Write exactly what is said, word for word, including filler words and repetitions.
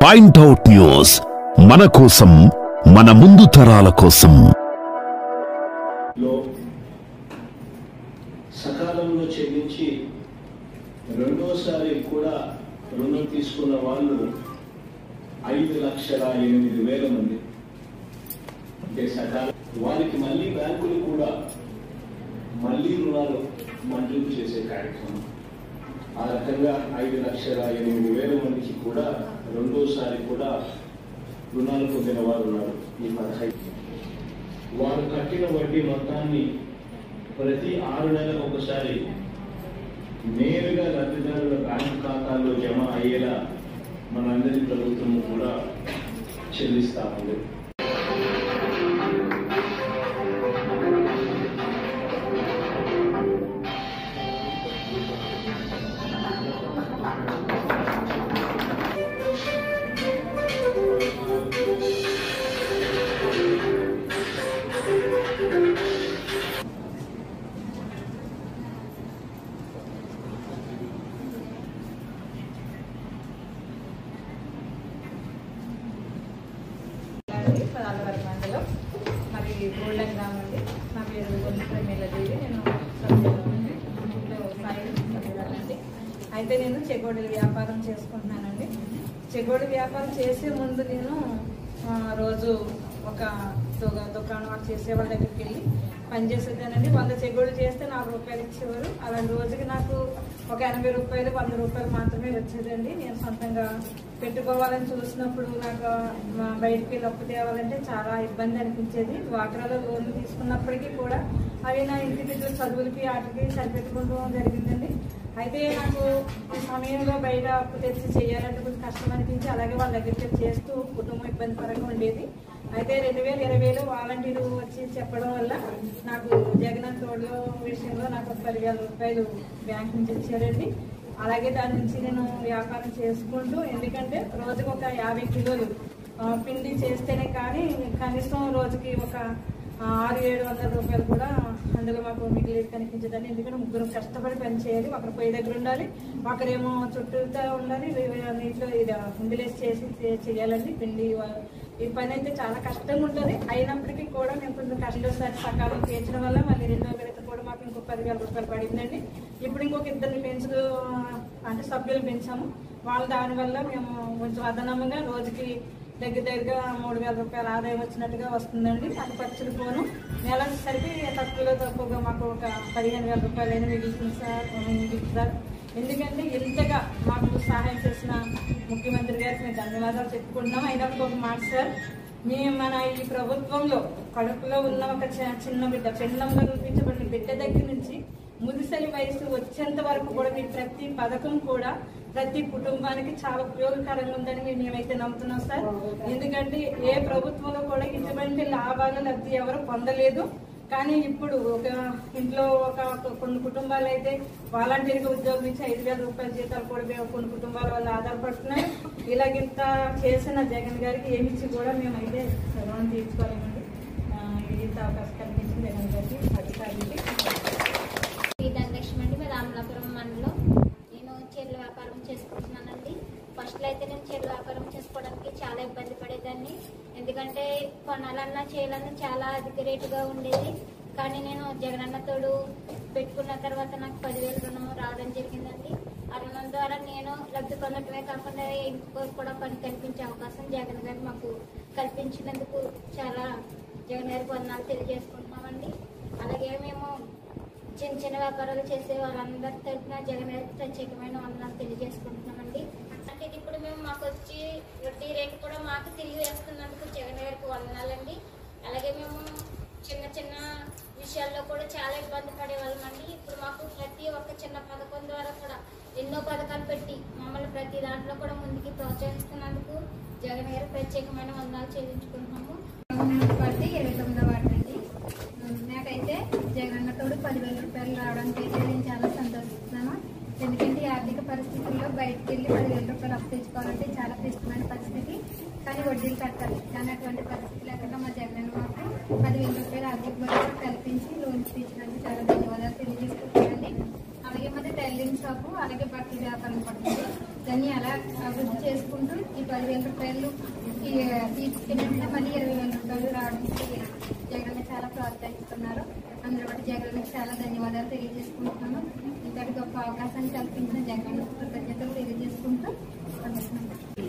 Point out news, మన కోసం, మన ముందు తరాల కోసం. సకాలంలో చెల్లించి రెండోసారి కూడా రుణం తీసుకున్న వాళ్ళు ఐదు లక్షల ఎనిమిది వేల మంది. అంటే సకాలం వారికి మళ్ళీ బ్యాంకులు కూడా మళ్ళీ రుణాలు మంజూరు చేసే కార్యక్రమం. ఆ రకంగా ఐదు లక్షల ఎనిమిది వేల మందికి కూడా రెండోసారి కూడా రుణాలు పొందిన వారు ఉన్నారు. ఈ పదహైదు వారు కట్టిన వడ్డీ మొత్తాన్ని ప్రతి ఆరు నెలలకు ఒకసారి నేరుగా లబ్ధిదారుల బ్యాంకు ఖాతాల్లో జమ అయ్యేలా మనందరి ప్రభుత్వం కూడా చెల్లిస్తా ఉంది. పదాలవరం మండలం మరి గోల్డెన్ గ్రామం అండి. నా పేరు మేలదేవి. నేను సాయి. అయితే నేను చెగోడీల వ్యాపారం చేసుకుంటున్నానండి. చెగోడి వ్యాపారం చేసే ముందు నేను రోజు ఒక దుకాణం వాడు చేసే వాళ్ళ దగ్గరికి వెళ్ళి పనిచేసేదానండి. వంద చెగోడు చేస్తే నాలుగు రూపాయలు ఇచ్చేవారు. అలాంటి రోజుకి నాకు ఒక ఎనభై రూపాయలు వంద రూపాయలు మాత్రమే వచ్చేదండి. నేను సొంతంగా పెట్టుకోవాలని చూసినప్పుడు నాకు బయటికి వెళ్ళి అప్పు తేవాలంటే చాలా ఇబ్బంది అనిపించేది. డ్వాక్రాలో లోన్లు తీసుకున్నప్పటికీ కూడా అవి నా ఇంటి బిడ్డల చదువులకి వాటికి సరిపెట్టుకుంటూ జరిగిందండి. అయితే నాకు ఈ సమయంలో బయట అప్పు తెచ్చి చేయాలంటే కొంచెం కష్టం అనిపించి అలాగే వాళ్ళ దగ్గరికి చేస్తూ కుటుంబం ఇబ్బంది పరంగా ఉండేది. అయితే రెండు వేల ఇరవైలో వాలంటీరు వచ్చి చెప్పడం వల్ల నాకు జగన్ తోడులో విషయంలో నాకు పదివేల రూపాయలు బ్యాంక్ నుంచి ఇచ్చారండి. అలాగే దాని నుంచి నేను వ్యాపారం చేసుకుంటూ, ఎందుకంటే రోజుకి ఒక యాభై కిలోలు పిండి చేస్తేనే కానీ కనీసం రోజుకి ఒక ఆరు ఏడు వందల రూపాయలు కూడా అందులో మాకు మిగిలేదు కనిపించదండి. ఎందుకంటే ముగ్గురు కష్టపడి పని చేయాలి. ఒకరు పొయ్యి దగ్గర ఉండాలి, ఒకరేమో చుట్టూతో ఉండాలి, నీటిలో ఇది ఉండిలేసి చేసి చేయాలండి. పిండి ఈ పని అయితే చాలా కష్టంగా ఉంటుంది. అయినప్పటికీ కూడా మేము కొంచెం కష్టంసారి సకాలం తీర్చడం వల్ల మళ్ళీ రెండో విడత కూడా మాకు ఇంకో పదివేల రూపాయలు పడిందండి. ఇప్పుడు ఇంకొక ఇద్దరిని పెంచు అంటే సభ్యులు పెంచాము. వాళ్ళ దానివల్ల మేము కొంచెం అదనంగా రోజుకి దగ్గర దగ్గరగా మూడు వేల రూపాయల ఆదాయం వచ్చినట్టుగా వస్తుందండి. అది ఖర్చులు పోను నెలకు సరికి తక్కువలో తక్కువగా మాకు ఒక పదిహేను వేల రూపాయలైనా మిగులుతుంది సార్ సార్ ఎందుకంటే ఇంతగా మాకు సహాయం చేసిన ముఖ్యమంత్రి గారికి మేము ధన్యవాదాలు చెప్పుకుంటున్నాం. అయినప్పుడు ఒక మాట సార్, మేము మన ఈ ప్రభుత్వంలో కడుపులో ఉన్న ఒక చిన్న బిడ్డ పెండ్లంలో చూపించబడిన బిడ్డ దగ్గర నుంచి ముదిసలి వయసు వచ్చేంత వరకు కూడా మీ ప్రతి పథకం కూడా ప్రతి కుటుంబానికి చాలా ఉపయోగకరంగా ఉందని మేమైతే నమ్ముతున్నాం సార్. ఎందుకంటే ఏ ప్రభుత్వంలో కూడా ఇటువంటి లాభాలు లబ్ధి ఎవరు పొందలేదు. కానీ ఇప్పుడు ఒక ఇంట్లో ఒక కొన్ని కుటుంబాలు అయితే వాలంటీర్గా ఉద్యోగం ఇచ్చి ఐదు వేల రూపాయల జీతాలు కూడా కొన్ని కుటుంబాల వల్ల ఆధారపడుతున్నాయి. ఇలాగింత చేసిన జగన్ గారికి ఏమిచ్చి కూడా మేమైతే రుణం తీర్చుకోలేమండి. ఇంత అవకాశం కల్పించింది జగన్ గారికి, అధికారులకి. రామలాపురం మండలం. నేను చీరల వ్యాపారం చేసుకుంటున్నానండి. ఫస్ట్లో అయితే నేను చీరల వ్యాపారం చేసుకోవడానికి చాలా ఇబ్బంది పడేదాన్ని. ఎందుకంటే కొనాలన్నా చేయాలన్నా చాలా అధిక రేటుగా ఉండేది. కానీ నేను జగనన్న తోడు పెట్టుకున్న తర్వాత నాకు పదివేల రుణం రావడం జరిగిందండి. ఆ రుణం ద్వారా నేను లబ్ధి పొందటమే కాకుండా ఇంకొకరు కూడా పని కల్పించే అవకాశం జగన్ గారు మాకు కల్పించినందుకు చాలా జగన్ గారికి వందనాలు తెలియజేసుకుంటున్నామండి. అలాగే మేము చిన్న చిన్న వ్యాపారాలు చేసే వాళ్ళందరి తరఫున జగన్ గారికి ప్రత్యేకమైన వందనాలు తెలియజేసుకుంటున్నామండి. అంటే ఇప్పుడు మేము మాకు వచ్చి వడ్డీ రేటు కూడా మాకు తిరిగి వేస్తున్నందుకు జగన్ గారికి వందనాలండి. అలాగే మేము చిన్న చిన్న విషయాల్లో కూడా చాలా ఇబ్బంది పడేవాళ్ళమండి. ఇప్పుడు మాకు ప్రతి ఒక్క చిన్న పథకం ద్వారా కూడా ఎన్నో పథకాలు పెట్టి మమ్మల్ని ప్రతి దాంట్లో కూడా ముందుకి ప్రోత్సహిస్తున్నందుకు జగన్ గారికి ప్రత్యేకమైన వందనాలు చెల్లించుకుంటున్నాము. పార్టీ ఇరవై తొమ్మిదో వార్డు అండి. నాకైతే జగనన్న తోడు పదివేల రూపాయలు రావడానికి అయితే నేను చాలా సంతోషిస్తున్నాను. ఎందుకంటే ఈ ఆర్థిక పరిస్థితుల్లో బయటకు వెళ్ళి పదివేల రూపాయలు అప్పు తెచ్చుకోవాలంటే చాలా క్లిష్టమైన పరిస్థితి. కానీ వడ్డీలు కట్టాలి. కానీ అటువంటి పరిస్థితి లేకుండా మా జగనన్న మాకు పదివేల రూపాయలు ఆర్థిక భద్రత కల్పించి లోన్స్ తీర్చినందుకు చాలా ధన్యవాదాలు తెలియజేసుకుంటానండి. అలాగే మాది టైలరింగ్ షాపు, అలాగే బట్టల వ్యాపారం పడుతుంది. దాన్ని అలా అభివృద్ధి చేసుకుంటూ ఈ పదివేల రూపాయలు తీసుకెళ్ళిన మళ్ళీ ఇరవై వేల రూపాయలు రావడానికి జగన్ చాలా ప్రోత్సహిస్తున్నారు. అందరూ బట్టి జగన్ చాలా ధన్యవాదాలు తెలియజేసుకుంటున్నాను. ఇంతటి గొప్ప అవకాశాన్ని కల్పించిన జగన్ కృతజ్ఞతలు తెలియజేసుకుంటూ